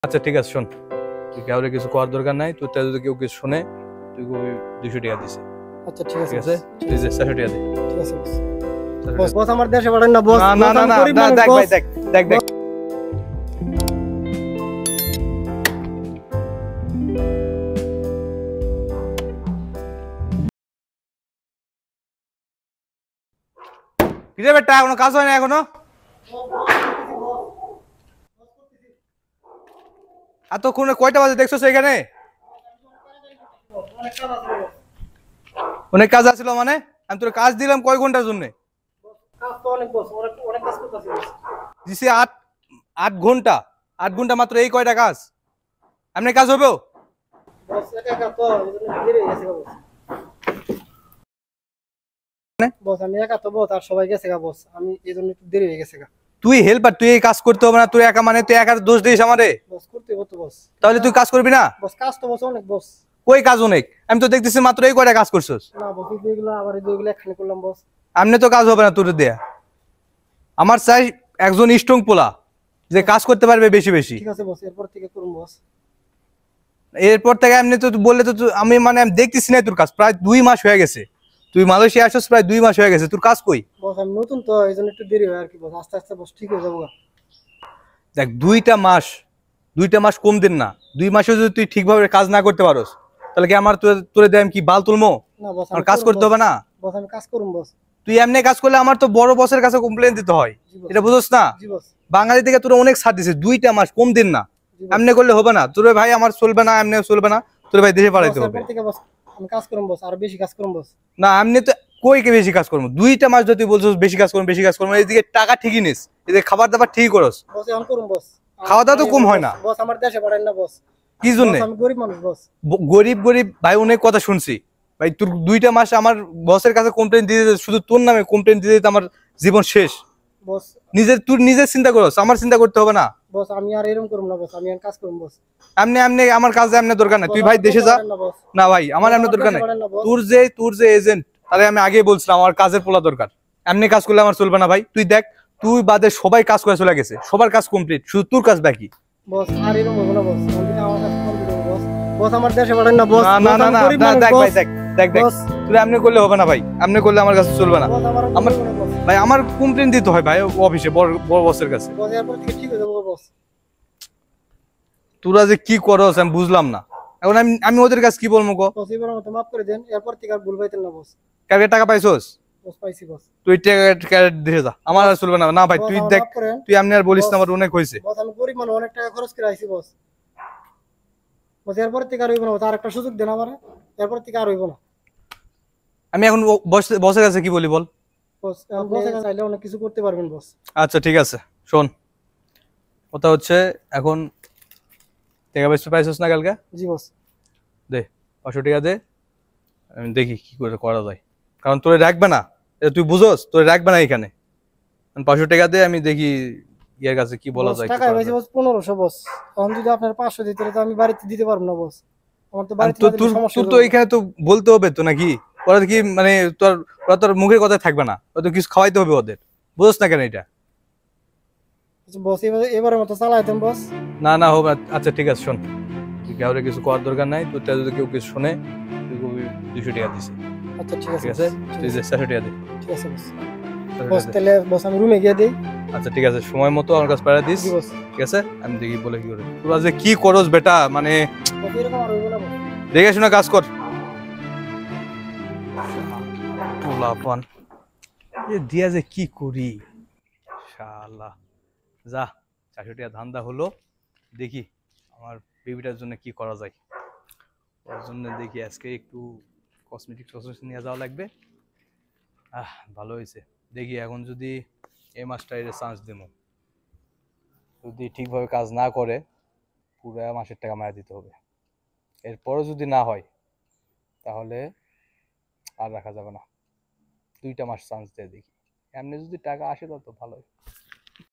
আচ্ছা ঠিক আছে শোন, তুই কাউরে কিছু করার দরকার নাই। তুই যদি কেউ কিছু শুনে তুই 200 টাকা দিস। আচ্ছা ঠিক আছে, ঠিক আছে তুই যে 400 টাকা দে। ঠিক আছে বস। বস আমার দেশে পাঠান না বস। না না না না, দেখ ভাই দেখ দেখ দেখ কি রে বেটা, কোনো কাজ হয় না এখনো? এতক্ষণে কয়টা বাজে দেখছো এখানে? অনেক কাজ আছিল মানে? আমি তোর কাজ দিলাম কয় ঘন্টার জন্য? কাজ তো অনেক বস, অনেক কাজ করতেছি বস। দিছি 8 ঘন্টা। 8 ঘন্টা মাত্র এই কয়টা কাজ? এমনি কাজ হবে? বস একা একা তো এজন্য দেরি হয়ে গেছে বস। বস আমি একা তো বস, আর সবাই গেছে গা বস, আমি এজন্য একটু দেরি হয়ে গেছে গা। তুই হেল্পার, তুই এই কাজ করতে হবে না? তুই একা মানে তুই একার দোষ দিস আমারে? বস করতে হতো বস। তাহলে তুই কাজ করবি না? বস কাজ তো বস অনেক বস। কই কাজ অনেক? আমি তো দেখতেছি মাত্র এই কয়টা কাজ করছস। না বস এই যেগুলো আবার এই যেগুলো একখানে করলাম বস। এমনি তো কাজ হবে না তোর দেয়া। আমার চাই একজন স্ট্রং পোলা যে কাজ করতে পারবে বেশি বেশি। ঠিক আছে বস, এরপর থেকে করুন বস। এরপর থেকে এমনি তো বললে তো আমি মানে আমি দেখতেছি না তোর কাজ। প্রায় 2 মাস হয়ে গেছে তুই মালয়েশিয়া আসছিস, প্রায় 2 মাস হয়ে গেছে, তোর কাজ কই? বস আমি নতুন তো এজন্য একটু দেরি হয় আর কি বস, আস্তে আস্তে বস ঠিক হয়ে যাবো গা। দেখ 2টা মাস কম দিন না। 2 মাসে যদি তুই ঠিকভাবে কাজ না করতে পারোস তাহলে কি আমার তোরে দেয় আমি কি বাল তুলমো? না বস আমার কাজ করতে হবে না? বস আমি কাজ করুন বস। তুই এমনি কাজ করলে আমার তো বড় বসের কাছে কমপ্লেন দিতে হয়, এটা বুঝোস না? জি বস। বাঙালি থেকে তোরা অনেক ছাড় দিছে, 2টা মাস কম দিন না। এমনি করলে হবে না তোর ভাই, আমার চলবে না, এমনি চলবে না। তোর ভাই দেশে পাঠাইতে হবে। এরপর থেকে বস আমি কাজ করুন বস, আর বেশি কাজ করুন বস। না এমনি তো কই কে বেশি কাজ করবো? 2টা মাস যদি বলছিস বেশি কাজ করবো বেশি কাজ করবো, এইদিকে টাকা ঠিকই নিস, এদিকে খাবার দাবার ঠিকই করস, বস এখন করুন বস। খাওয়া দাওয়া তো কম হয় না। বস আমার দেশে পাঠান না বস। কি জন্য? আমি গরিব মানুষ বস। গরিব গরিব ভাই অনেক কথা শুনছি ভাই। তোর 2টা মাস আমার বসের কাছে কমপ্লেন দিয়ে দিতে, শুধু তোর নামে কমপ্লেন দিয়ে দিতে আমার জীবন শেষ। বস তুই নিজের চিন্তা করস, আমার চিন্তা করতে হবে না? বস আমি আর এরকম করব না বস, আমি আর কাজ করব বস। এমনি এমনি আমার কাজে এমনি দরকার নাই, তুই ভাই দেশে যা। না ভাই আমার এমনি দরকার নাই। তোর যে এজেন্ট, তাহলে আমি আগেই বলছিলাম আমার কাজের পোলা দরকার। এমনি কাজ করলে আমার চলবে না ভাই। তুই দেখ, তুই বাদে সবাই কাজ করে চলে গেছে, সবার কাজ কমপ্লিট, শুধু তোর কাজ বাকি। বস আর এরকম হবে না বস, আমি আমার কাজ কমপ্লিট হবে বস। বস আমার দেশে পাঠান না বস। না না না না, দেখ ভাই দেখ দেখ দেখ তুই এমনি করলে হবে না ভাই, এমনি করলে আমার কাছে চলবে না। আমার ভাই আমার কমপ্লেন দিতে হয় ভাই অফিসে, বড় বড় বসের কাছে। বস এরপর থেকে ঠিক হয়ে যাবো বস। তোরা যে কি করস আমি বুঝলাম না। এখন আমি ওদের কাছে কি বলবো গো? বস এবার মতো মাফ করে দেন, এরপর থেকে আর ভুল পাইতেন না বস। কালকে টাকা পাইছস? বস পাইছি বস। তুই টাকা দিয়ে যা, আমার আর চলবে না। না ভাই তুই দেখ, তুই এমনি আর বলিস না, আমার অনেক হয়েছে। বস আমি গরিব মানুষ, অনেক টাকা খরচ করে আইছি বস। বস এরপর থেকে আর হইব না, আর একটা সুযোগ দেন আমারে, এরপর থেকে আর হইব না। আমি এখন বসের কাছে কি বলি বল? বস বসের কাছে চাইলে অনেক কিছু করতে পারবেন বস। আচ্ছা ঠিক আছে শোন, কথা হচ্ছে এখন টাকা পয়সা পাইছস না কালকে? জি বস। দে 500 টাকা দে, আমি দেখি কি করে করা যায়। কারণ তোরে রাখবে না, এটা তুই বুঝোস, তোরে রাখবে না এখানে। 500 টাকা দে, আমি দেখি ইয়ার কাছে কি বলা যায়। টাকা পাইছি বস 1500 বস। এখন যদি আপনার 500 দিতে তো আমি বাড়িতে দিতে পারবো না বস। আমার তো বাড়িতে তোর তো এখানে তো বলতে হবে তো নাকি? ওরা কি মানে তোর মুখের কথা থাকবে না, ওরা তো কিছু খাওয়াইতে হবে ওদের, বুঝোস না কেন এটা? বস এবারের মতো চালাই দেন বস। না না হবে। আচ্ছা ঠিক আছে শোন, তুই কাউরে কিছু করার দরকার নাই। তোর যদি কেউ কিছু শুনে তুই 200 টাকা দিস। আচ্ছা ঠিক আছে ঠিক আছে তুই যে 400 টাকা দে। ঠিক আছে বস। বস তাহলে বস আমি রুমে গিয়ে দেই। আচ্ছা ঠিক আছে, সময় মতো আমার কাছে পাঠিয়ে দিস। জি বস। ঠিক আছে আমি দেখি বলে কি করে। তোরা যে কি করস বেটা, মানে বস এরকম আর হইব না বস। দেখে শুনে কাজ কর। পোলাপান এ দিয়া যে কি করি শালা। যা 400 টাকা ধান্দা হলো, দেখি আমার বেবিটার জন্য কি করা যায়। ওর জন্য দেখি আজকে একটু কসমেটিক্স নিয়ে যাওয়া লাগবে। ভালো হয়েছে। দেখি এখন যদি এই মাসটা এর চান্স দেবো, যদি ঠিকভাবে কাজ না করে পুরো মাসের টাকা মারা দিতে হবে। এরপরও যদি না হয় তাহলে আর রাখা যাবে না। 2টা মাস চান্স দিয়ে দেখি, এমনি যদি টাকা আসে তত ভালোই।